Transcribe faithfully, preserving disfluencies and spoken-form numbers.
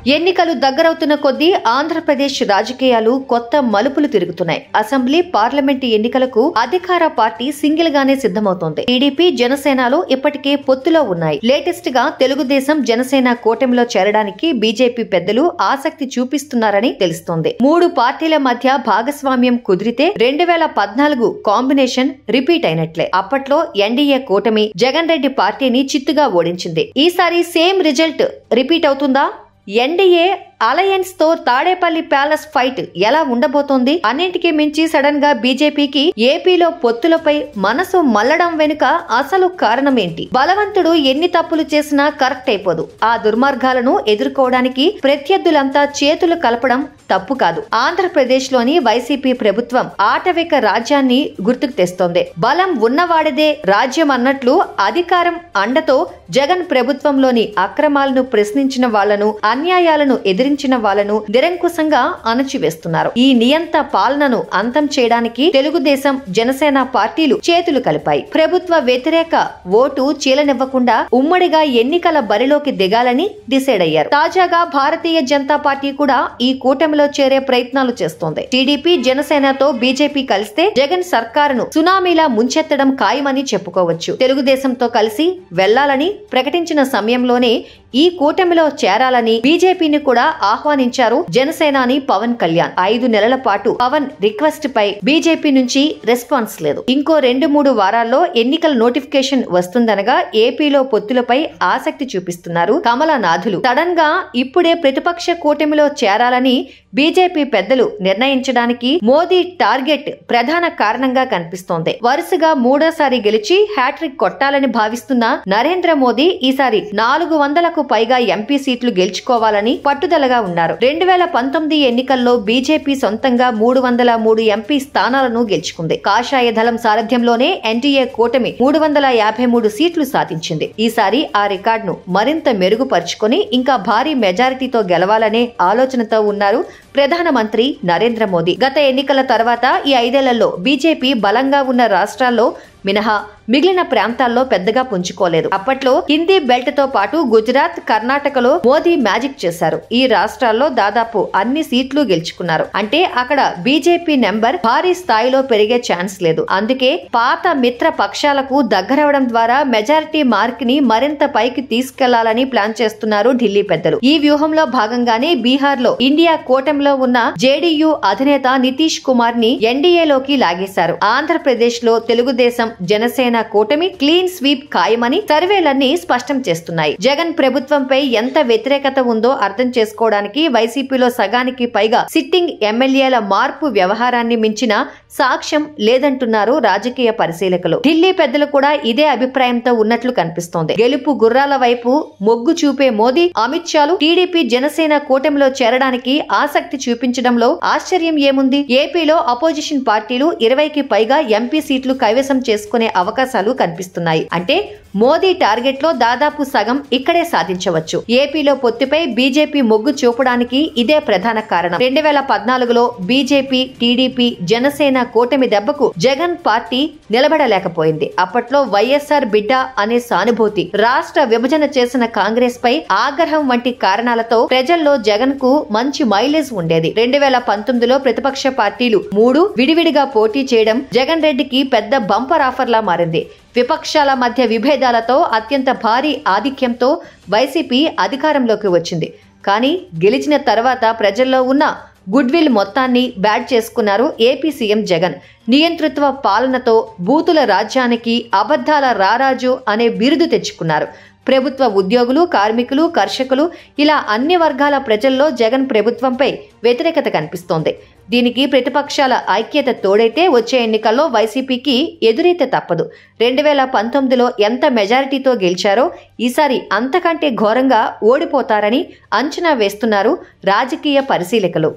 ఎన్నికలు దగ్గరవుతున్న కొద్దీ ఆంధ్రప్రదేశ్ రాజకీయాలు కొత్త మలుపులు తిరుగుతున్నాయి. అసెంబ్లీ, పార్లమెంటు ఎన్నికలకు అధికార పార్టీ సింగిల్ గానే సిద్ధమవుతోంది. టీడీపీ, జనసేనలు ఇప్పటికే పొత్తులో ఉన్నాయి. లేటెస్ట్ గా తెలుగుదేశం, జనసేన కూటమిలో చేరడానికి బీజేపీ పెద్దలు ఆసక్తి చూపిస్తున్నారని తెలుస్తోంది. మూడు పార్టీల మధ్య భాగస్వామ్యం కుదిరితే రెండు వేల పద్నాలుగు కాంబినేషన్ రిపీట్ అయినట్లే. అప్పట్లో ఎన్డీఏ కూటమి జగన్ రెడ్డి పార్టీని చిత్తుగా ఓడించింది. ఈసారి సేమ్ రిజల్ట్ రిపీట్ అవుతుందా? ఎన్డీఏ అలయన్స్ తో తాడేపల్లి ప్యాలెస్ ఫైట్ ఎలా ఉండబోతోంది? అన్నింటికీ మించి సడన్ గా బీజేపీకి ఏపీలో పొత్తులపై మనసు మళ్లడం వెనుక అసలు కారణం ఏంటి? బలవంతుడు ఎన్ని తప్పులు చేసినా కరెక్ట్ అయిపోదు. ఆ దుర్మార్గాలను ఎదుర్కోవడానికి ప్రత్యర్థులంతా చేతులు కలపడం తప్పు కాదు. ఆంధ్రప్రదేశ్ లోని వైసీపీ ప్రభుత్వం ఆటవిక రాజ్యాన్ని గుర్తుకు తెస్తోంది. బలం ఉన్నవాడిదే రాజ్యం అన్నట్లు అధికారం అండతో జగన్ ప్రభుత్వంలోని అక్రమాలను ప్రశ్నించిన వాళ్లను, అన్యాయాలను ఎదిరి వాళ్లను నిరంకుశంగా అణచివేస్తున్నారు. ఈ నియంత పాలనను అంతం చేయడానికి తెలుగుదేశం, జనసేన పార్టీలు చేతులు కలిపాయి. ప్రభుత్వ వ్యతిరేక ఓటు చీలనివ్వకుండా ఉమ్మడిగా ఎన్నికల బరిలోకి దిగాలని డిసైడ్ అయ్యారు. తాజాగా భారతీయ జనతా పార్టీ కూడా ఈ కూటమిలో చేరే ప్రయత్నాలు చేస్తోంది. టీడీపీ, జనసేనతో బీజేపీ కలిస్తే జగన్ సర్కారును సునామీలా ముంచెత్తడం ఖాయమని చెప్పుకోవచ్చు. తెలుగుదేశంతో కలిసి వెళ్లాలని ప్రకటించిన సమయంలోనే ఈ కూటమిలో చేరాలని బీజేపీని కూడా ఆహ్వానించారు జనసేనాని పవన్ కళ్యాణ్. ఐదు నెలల పాటు పవన్ రిక్వెస్ట్ పై బీజేపీ నుంచి రెస్పాన్స్ లేదు. ఇంకో రెండు మూడు వారాల్లో ఎన్నికల నోటిఫికేషన్ వస్తుందనగా ఏపీలో పొత్తులపై ఆసక్తి చూపిస్తున్నారు కమలనాథులు. సడన్ గా ఇప్పుడే ప్రతిపక్ష కూటమిలో చేరాలని బీజేపీ పెద్దలు నిర్ణయించడానికి మోదీ టార్గెట్ ప్రధాన కారణంగా కనిపిస్తోంది. వరుసగా మూడోసారి గెలిచి హ్యాట్రిక్ కొట్టాలని భావిస్తున్న నరేంద్ర మోదీ ఈసారి నాలుగు వందలకు పైగా ఎంపీ సీట్లు గెలుచుకోవాలని పట్టుదలగా ఉన్నారు. రెండు వేల పంతొమ్మిది ఎన్నికల్లో బీజేపీ సొంతంగా మూడు వందల మూడు ఎంపీ స్థానాలను గెలుచుకుంది. కాషాయ దళం సారథ్యంలోనే ఎన్డీఏ కూటమి మూడు వందల యాభై మూడు సీట్లు సాధించింది. ఈసారి ఆ రికార్డును మరింత మెరుగుపరుచుకొని ఇంకా భారీ మెజారిటీతో గెలవాలనే ఆలోచనతో ఉన్నారు ప్రధానమంత్రి నరేంద్ర మోదీ. గత ఎన్నికల తర్వాత ఈ ఐదేళ్లలో బీజేపీ బలంగా ఉన్న రాష్ట్రాల్లో మినహా మిగిలిన ప్రాంతాల్లో పెద్దగా పుంజుకోలేదు. అప్పట్లో హిందీ బెల్ట్ తో పాటు గుజరాత్, కర్ణాటకలో మోదీ మ్యాజిక్ చేశారు. ఈ రాష్ట్రాల్లో దాదాపు అన్ని సీట్లు గెలుచుకున్నారు. అంటే అక్కడ బీజేపీ నెంబర్ భారీ స్థాయిలో పెరిగే ఛాన్స్ లేదు. అందుకే పాత మిత్ర పక్షాలకు దగ్గరవడం ద్వారా మెజారిటీ మార్క్ ని మరింత పైకి తీసుకెళ్లాలని ప్లాన్ చేస్తున్నారు ఢిల్లీ పెద్దలు. ఈ వ్యూహంలో భాగంగానే బీహార్ లో ఇండియా కూటమిలో ఉన్న జేడీయూ అధినేత నితీష్ కుమార్ ని ఎన్డీఏలోకి లాగేశారు. ఆంధ్రప్రదేశ్ లో తెలుగుదేశం, జనసేన కూటమి క్లీన్ స్వీప్ ఖాయమని సర్వేలన్నీ స్పష్టం చేస్తున్నాయి. జగన్ ప్రభుత్వంపై ఎంత వ్యతిరేకత ఉందో అర్థం చేసుకోవడానికి వైసీపీలో సగానికి పైగా సిట్టింగ్ ఎమ్మెల్యేల మార్పు వ్యవహారాన్ని మించిన సాక్ష్యం లేదంటున్నారు రాజకీయ పరిశీలకులు. ఢిల్లీ పెద్దలు కూడా ఇదే అభిప్రాయంతో ఉన్నట్లు కనిపిస్తోంది. గెలుపు గుర్రాల వైపు మొగ్గు చూపే మోదీ, అమిత్ షాలు టీడీపీ, జనసేన కూటమిలో చేరడానికి ఆసక్తి చూపించడంలో ఆశ్చర్యం ఏముంది? ఏపీలో అపోజిషన్ పార్టీలు ఇరవైకి పైగా ఎంపీ సీట్లు కైవసం చేసుకునే అవకాశాలు కనిపిస్తున్నాయి. అంటే మోదీ టార్గెట్ లో దాదాపు సగం ఇక్కడే సాధించవచ్చు. ఏపీలో పొత్తుపై బీజేపీ మొగ్గు చూపడానికి ఇదే ప్రధాన కారణం. రెండు వేల పద్నాలుగులో బీజేపీ, టీడీపీ, జనసేన కూటమి దెబ్బకు జగన్ పార్టీ నిలబడలేకపోయింది. అప్పట్లో వైఎస్ఆర్ బిడ్డ అనే సానుభూతి, రాష్ట్ర విభజన చేసిన కాంగ్రెస్ పై ఆగ్రహం వంటి కారణాలతో ప్రజల్లో జగన్ కు మంచి మైలేజ్ ఉండేది. రెండు వేల పంతొమ్మిదిలో ప్రతిపక్ష పార్టీలు మూడు విడివిడిగా పోటీ చేయడం జగన్ రెడ్డికి పెద్ద బంపర్ ఆఫర్ లా మారింది. విపక్షాల మధ్య విభేదాలతో అత్యంత భారీ ఆధిక్యంతో వైసీపీ అధికారంలోకి వచ్చింది. కానీ గెలిచిన తర్వాత ప్రజల్లో ఉన్న గుడ్ విల్ మొత్తాన్ని బ్యాడ్ చేసుకున్నారు ఏపీ సీఎం జగన్. నియంతృత్వ పాలనతో బూతుల రాజ్యానికి అబద్ధాల రారాజు అనే బిరుదు తెచ్చుకున్నారు. ప్రభుత్వ ఉద్యోగులు, కార్మికులు, కర్షకులు ఇలా అన్ని వర్గాల ప్రజల్లో జగన్ ప్రభుత్వంపై వ్యతిరేకత కనిపిస్తోంది. దీనికి ప్రతిపక్షాల ఐక్యత తోడైతే వచ్చే ఎన్నికల్లో వైసీపీకి ఎదురైతే తప్పదు. రెండు వేల పంతొమ్మిదిలో ఎంత మెజారిటీతో గెలిచారో ఈసారి అంతకంటే ఘోరంగా ఓడిపోతారని అంచనా వేస్తున్నారు రాజకీయ పరిశీలకులు.